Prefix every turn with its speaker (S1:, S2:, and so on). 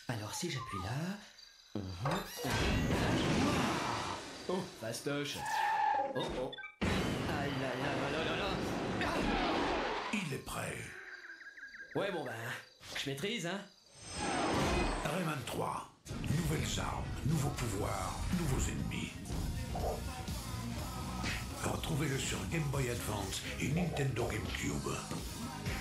S1: Alors si j'appuie là... Oh, fastoche. Oh, oh. Aïe, aïe, aïe, là, là, là.
S2: Il est prêt.
S1: Ouais, bon ben, je maîtrise, hein.
S2: Rayman 3. Nouvelles armes, nouveaux pouvoirs, nouveaux ennemis. Retrouvez-le sur Game Boy Advance et Nintendo GameCube.